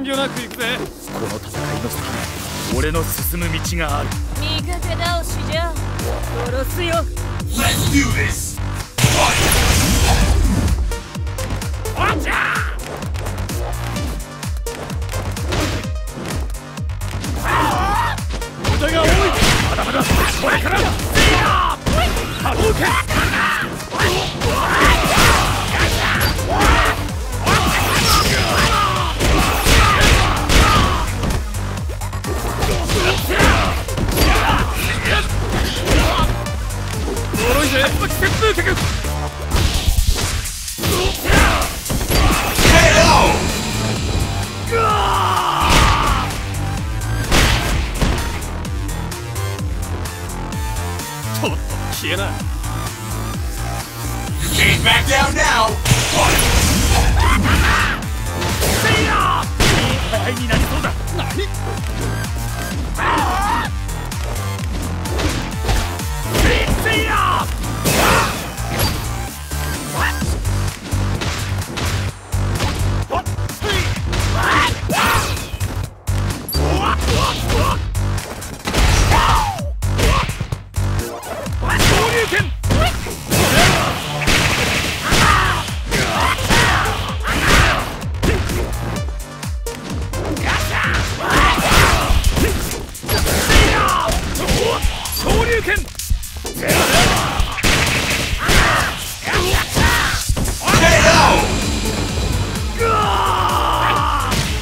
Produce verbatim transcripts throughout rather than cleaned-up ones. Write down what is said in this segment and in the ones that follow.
慮なく行くぜ。 この戦いの先に俺の進む道がある。 味方倒しじゃ殺すよ。 Let's do this! おっちゃ無駄が多い。まだまだこれから波動拳。脆いぜ竜巻旋風脚。ちょっと消えな。 You can't back down now! 戦いになりそうだ。何？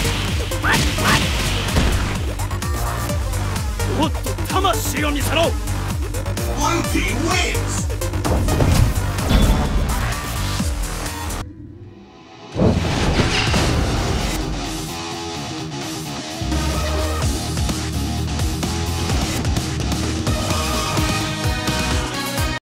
魂を見せろ。